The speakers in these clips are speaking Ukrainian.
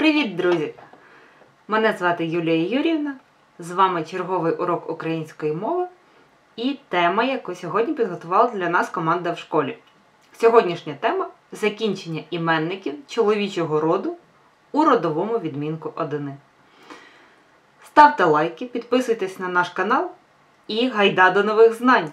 Привіт, друзі! Мене звати Юлія Юріївна, з вами черговий урок української мови і тема, яку сьогодні підготувала для нас команда в школі. Сьогоднішня тема – закінчення іменників чоловічого роду у родовому відмінку однини. Ставте лайки, підписуйтесь на наш канал і гайда до нових знань!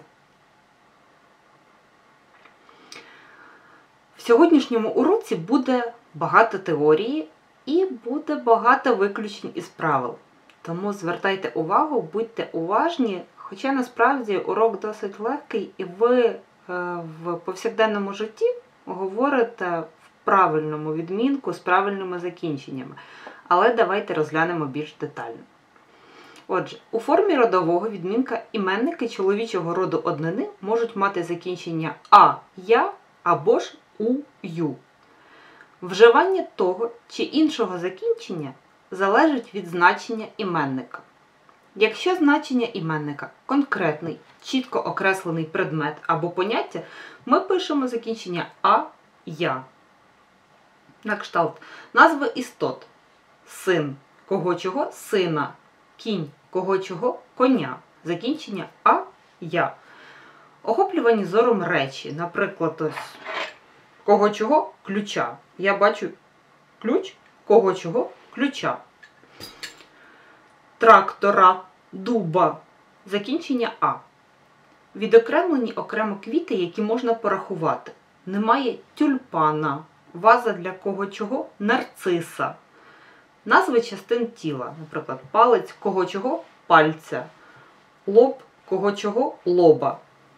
В сьогоднішньому уроці буде багато теорії і буде багато виключень із правил. Тому звертайте увагу, будьте уважні, хоча насправді урок досить легкий і ви в повсякденному житті говорите в правильному відмінку з правильними закінченнями. Але давайте розглянемо більш детально. Отже, у формі родового відмінка іменники чоловічого роду однини можуть мати закінчення «а», «я» або ж «у-ю». Вживання того чи іншого закінчення залежить від значення іменника. Якщо значення іменника – конкретний, чітко окреслений предмет або поняття, ми пишемо закінчення «а», «я». На кшталт назви істот. Син – кого-чого – сина, кінь – кого-чого – коня. Закінчення «а», «я». Охоплювані зором речі, наприклад, ось кого-чого – ключа. Я бачу ключ, кого-чого – ключа. Трактора, дуба. Закінчення «а». Відокремлені окремо квіти, які можна порахувати. Немає тюльпана, ваза для кого-чого – нарциса. Назви частин тіла, наприклад, палець кого-чого – пальця, лоб кого-чого – лоба.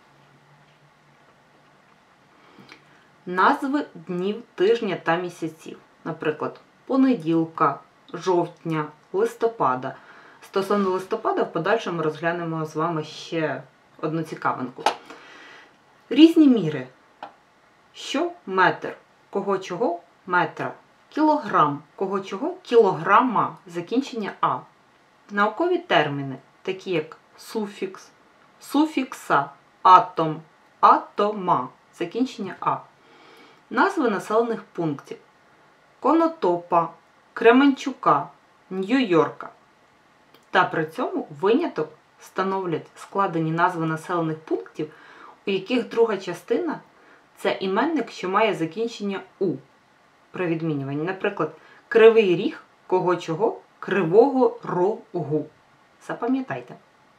Назви днів, тижня та місяців, наприклад, понеділка, жовтня, листопада. Стосовно листопада в подальшому розглянемо з вами ще одну цікавинку. Різні міри. Що? Метр. Кого-чого? Метра. Кілограм. Кого-чого? Кілограма. Закінчення «а». Наукові терміни, такі як суфікс, суфікса, атом, атома. Закінчення «а». Назви населених пунктів. Конотопа, Кременчука, Нью-Йорка. Та при цьому виняток становлять складені назви населених пунктів, у яких друга частина – це іменник, що має закінчення «у» при відмінюванні. Наприклад, Кривий Ріг, кого-чого, Кривого Рогу. Запам'ятайте.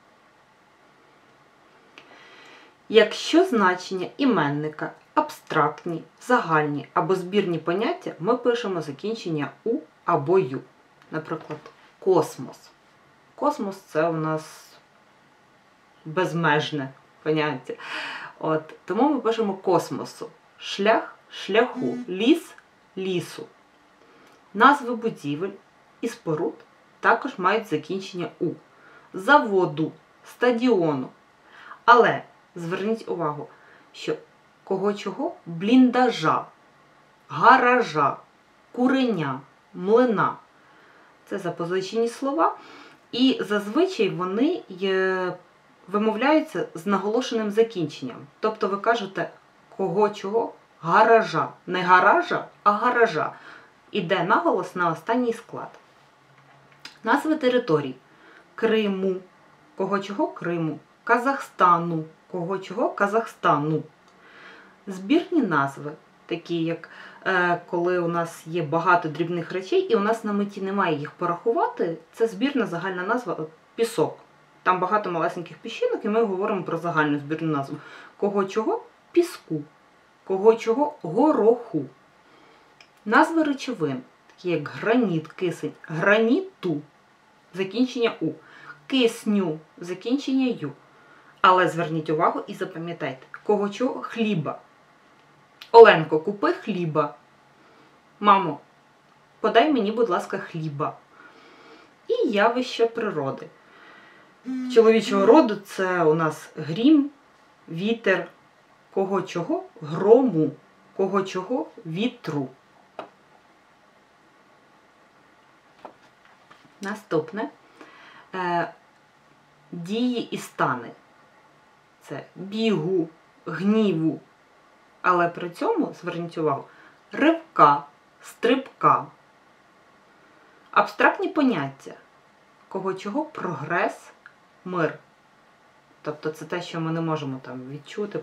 Якщо значення іменника абстрактні, загальні або збірні поняття, ми пишемо закінчення «у» або «ю». Наприклад, космос. Космос – це у нас безмежне поняття. Тому ми пишемо космосу. Шлях – шляху. Ліс – лісу. Назви будівель і споруд також мають закінчення «у». Заводу, стадіону. Але зверніть увагу, що кого-чого – бліндажа, гаража, куреня, млина. Це запозичені слова. І зазвичай вони вимовляються з наголошеним закінченням. Тобто ви кажете кого-чого – гаража. Не гаража, а гаража. Іде наголос на останній склад. Назви територій. Криму, кого-чого – Криму, Казахстану, кого-чого – Казахстану. Збірні назви, такі як коли у нас є багато дрібних речей і у нас на меті немає їх порахувати, це збірна загальна назва пісок. Там багато малесеньких піщинок і ми говоримо про загальну збірну назву. Кого-чого – піску, кого-чого – гороху. Назви речовин, такі як граніт, кисень, граніту, закінчення «у», кисню, закінчення «ю». Але зверніть увагу і запам'ятайте, кого-чого – хліба. Оленко, купи хліба. Мамо, подай мені, будь ласка, хліба. І явища природи. Чоловічого роду це у нас грім, вітер, кого-чого – грому, кого-чого – вітру. Наступне. Дії і стани. Це бігу, гніву. Але при цьому, зверніть увагу, ривка, стрибка. Абстрактні поняття. Кого чого? Прогрес, мир. Тобто це те, що ми не можемо там відчути,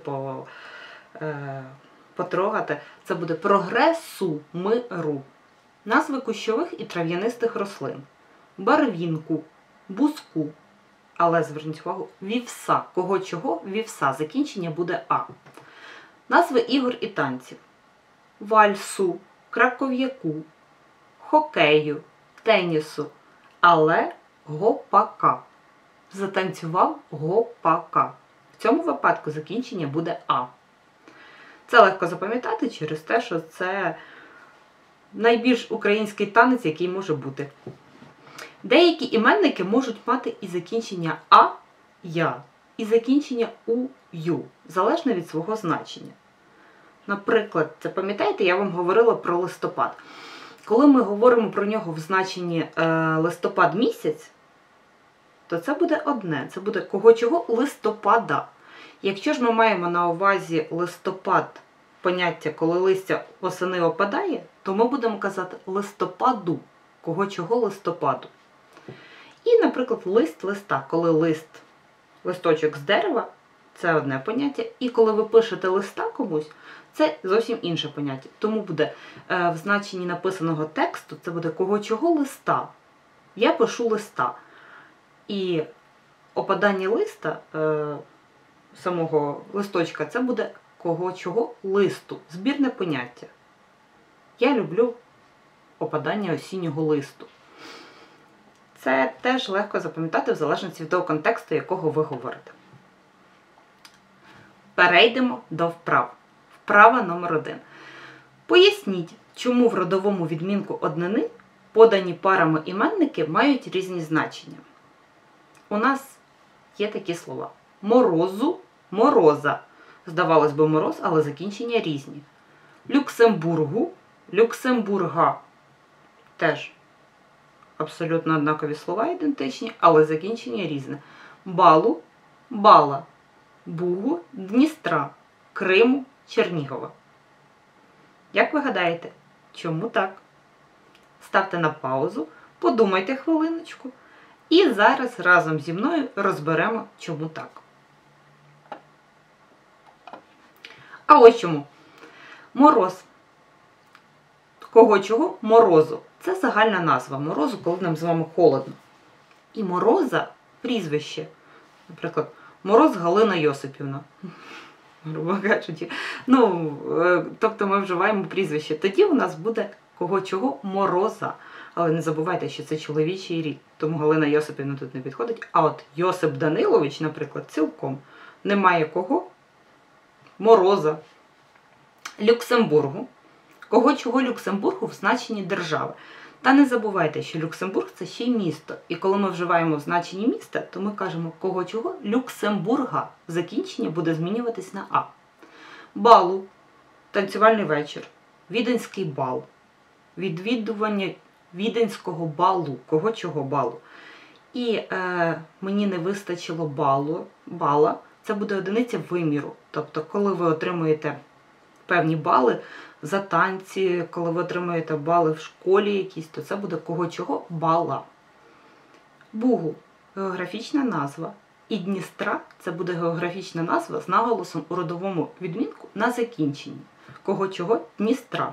потрогати. Це буде прогресу, миру. Назви кущових і трав'янистих рослин. Барвінку, бузку. Але, зверніть увагу, вівса. Кого чого? Вівса. Закінчення буде А. Назви ігор і танців. Вальсу, краков'яку, хокею, тенісу. Але гопака. Затанцював гопака. В цьому випадку закінчення буде А. Це легко запам'ятати через те, що це найбільш український танець, який може бути. Деякі іменники можуть мати і закінчення А, Я, і закінчення У, Ю, залежно від свого значення. Наприклад, це пам'ятаєте, я вам говорила про листопад. Коли ми говоримо про нього в значенні листопад місяць, то це буде одне, це буде кого чого листопада. Якщо ж ми маємо на увазі листопад, поняття, коли листя восени опадає, то ми будемо казати листопаду, кого чого листопаду. І, наприклад, лист листа, коли листочок з дерева, це одне поняття, і коли ви пишете листа комусь, це зовсім інше поняття. Тому буде в значенні написаного тексту, це буде кого чого листа. Я пишу листа. І опадання листа, самого листочка, це буде кого чого листу. Збірне поняття. Я люблю опадання осіннього листу. Це теж легко запам'ятати в залежності від того контексту, якого ви говорите. Перейдемо до вправ. Вправа номер 1. Поясніть, чому в родовому відмінку однини подані парами іменники мають різні значення. У нас є такі слова. Морозу, мороза. Здавалось би, мороз, але закінчення різні. Люксембургу, люксембурга. Теж абсолютно однакові слова, ідентичні, але закінчення різне. Балу, бала. Бугу, Дністра. Криму, Чернігова. Як ви гадаєте, чому так? Ставте на паузу, подумайте хвилиночку. І зараз разом зі мною розберемо, чому так. А ось чому. Мороз. Кого чого? Морозу. Це загальна назва морозу, коли нам з вами холодно. І мороза прізвище. Наприклад, Мороз Галина Йосипівна. Грубо кажучи. Тобто ми вживаємо прізвище. Тоді у нас буде кого чого? Мороза. Але не забувайте, що це чоловічий рід. Тому Галина Йосипівна тут не підходить. А от Йосип Данилович, наприклад, цілком немає кого? Мороза. Люксембургу. Кого чого Люксембургу в значенні держави. Та не забувайте, що Люксембург – це ще й місто. І коли ми вживаємо в значенні міста, то ми кажемо кого чого Люксембурга. Закінчення буде змінюватись на А. Балу. Танцювальний вечір. Віденський бал. Відвідування віденського балу. Кого чого балу. І мені не вистачило бала. Це буде одиниця виміру. Тобто, коли ви отримуєте певні бали за танці, коли ви отримуєте бали в школі якісь, то це буде кого чого бала. Бугу – географічна назва. І Дністра – це буде географічна назва з наголосом у родовому відмінку на закінченні. Кого чого Дністра.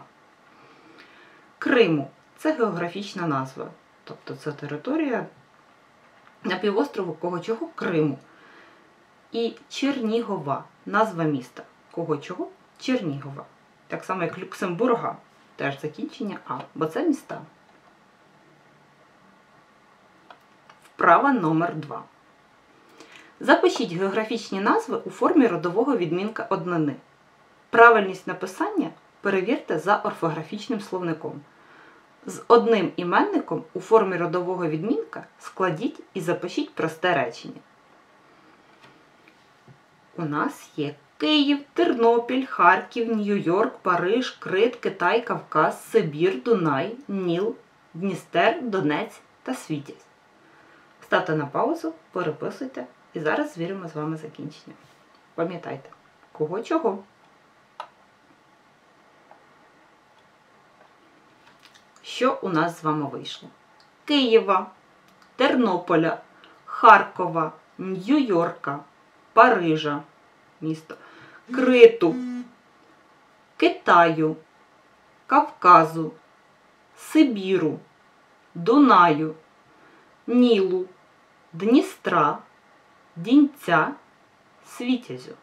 Криму – це географічна назва. Тобто це територія на півострову кого чого Криму. І Чернігова – назва міста. Кого чого Чернігова. Так само, як Люксембурга, теж закінчення А, бо це міста. Вправа номер 2. Запишіть географічні назви у формі родового відмінка однини. Правильність написання перевірте за орфографічним словником. З одним іменником у формі родового відмінка складіть і запишіть просте речення. У нас є Київ, Тернопіль, Харків, Нью-Йорк, Париж, Крит, Китай, Кавказ, Сибір, Дунай, Ніл, Дністер, Донець та Світязь. Ставте на паузу, переписуйте і зараз звіримо з вами закінчення. Пам'ятайте, кого чого. Що у нас з вами вийшло? Києва, Тернополя, Харкова, Нью-Йорка, Парижа, місто, Криту, Китаю, Кавказу, Сибіру, Дунаю, Нілу, Дністра, Дінця, Світязю.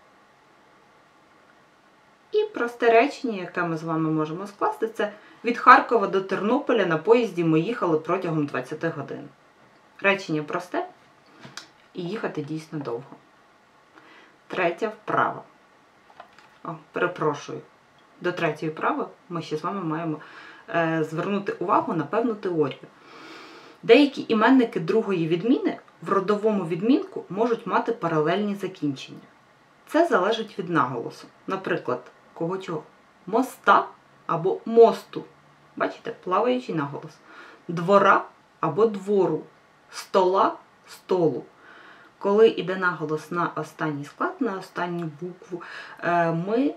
І просте речення, яке ми з вами можемо скласти, це від Харкова до Тернополя на поїзді ми їхали протягом 20 годин. Речення просте і їхати дійсно довго. Третя вправа. Перепрошую. До третьої вправи ми ще з вами маємо звернути увагу на певну теорію. Деякі іменники другої відміни в родовому відмінку можуть мати паралельні закінчення. Це залежить від наголосу. Наприклад, кого чого? Моста або мосту. Бачите, плаваючий наголос. Двора або двору. Стола – столу. Коли йде наголос на останній склад, на останню букву, ми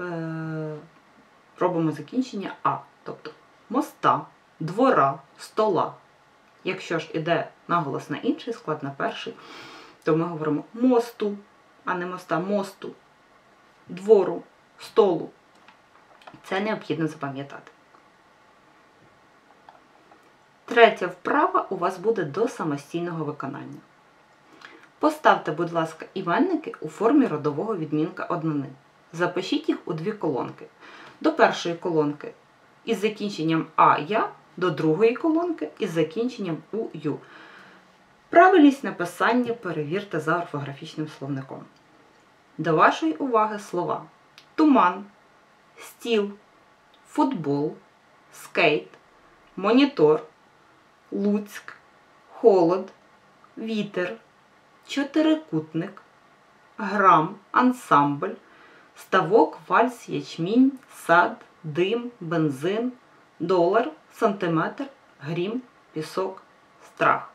робимо закінчення А. Тобто моста, двора, стола. Якщо ж йде наголос на інший склад, на перший, то ми говоримо мосту, а не моста, мосту, двору, столу. Це необхідно запам'ятати. Третя вправа у вас буде до самостійного виконання. Поставте, будь ласка, іменники у формі родового відмінка однини. Запишіть їх у дві колонки. До першої колонки із закінченням «а-я», до другої колонки із закінченням «у-ю». Правильність написання перевірте за орфографічним словником. До вашої уваги слова туман, стіл, футбол, скейт, монітор, Луцьк, холод, вітер, чотирикутник, грам, ансамбль, ставок, вальс, ячмінь, сад, дим, бензин, долар, сантиметр, грім, пісок, страх.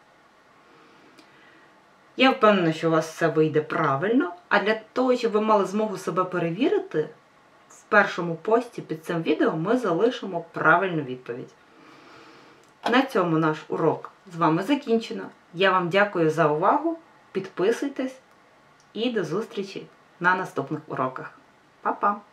Я впевнена, що у вас все вийде правильно, а для того, щоб ви мали змогу себе перевірити, в першому пості під цим відео ми залишимо правильну відповідь. На цьому наш урок з вами закінчено. Я вам дякую за увагу, підписуйтесь і до зустрічі на наступних уроках. Па-па!